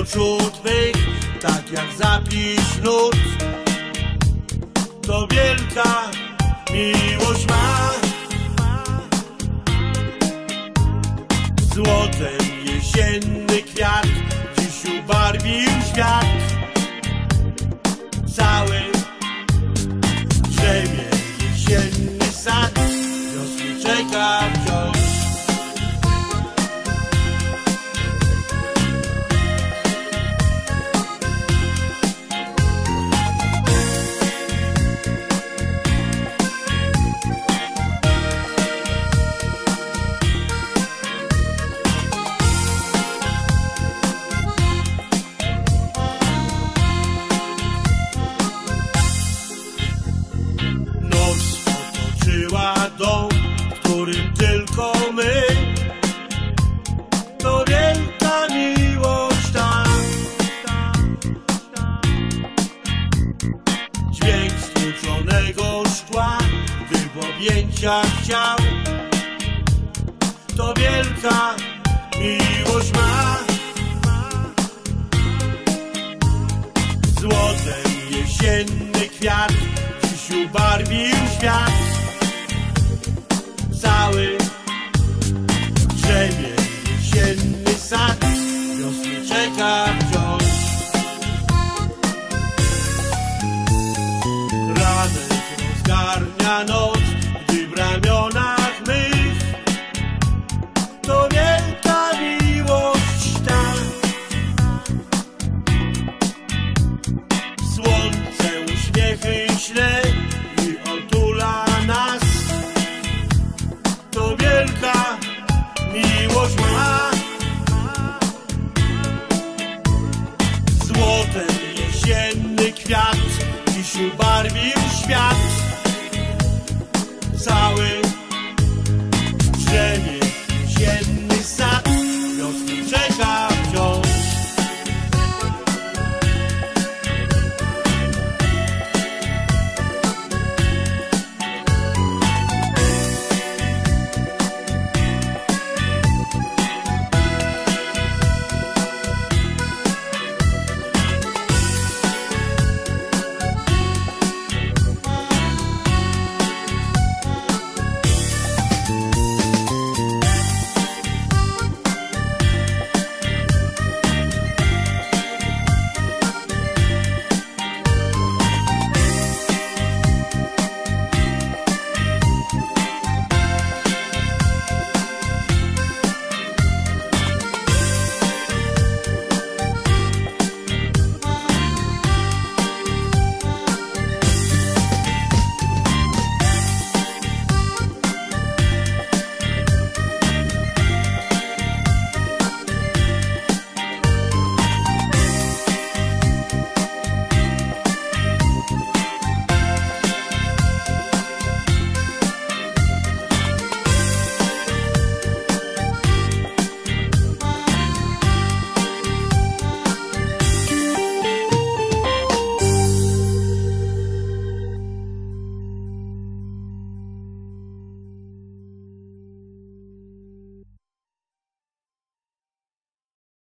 oczu twych, tak jak zapis nut. To wielka miłość ma. Złotem jesienny kwiat dziś ubarwił świat. Cały drzemie jesienny sad, wiosny czeka wciąż. Dom, w którym tylko my. To wielka miłość ta. Dźwięk stłuczonego szkła, gdy w objęciach ciał. To wielka miłość ma. Złotem jesienny kwiat dziś ubarwił świat. Cały drzemie jesienny sad, wiosny czeka wciąż. Ranek rozgarnia noc, gdy w ramionach mych. To wielka miłość ta. Słońce uśmiechy śle i otula nas. To wielka miłość ma. Złotem jesienny kwiat dziś ubarwił świat. Cały